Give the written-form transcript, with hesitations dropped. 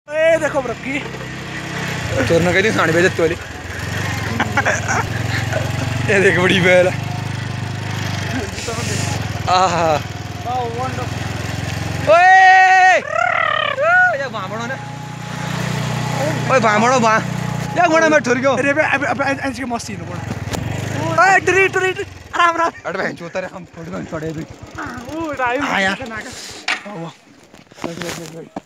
ए देखो ब्रक्की चोरना कहीं खाने भेजे वाली ये देख बड़ी बैल आहा ओए ये भामड़ो ने ओए भामड़ो भा ये घोड़ा में ठुर गयो अरे अब आज के मस्त सीन हो ओए ट्री ट्री आराम आराम अरे बहन चोता रे हम फोटो में पड़े भी ओ राइट आया वाह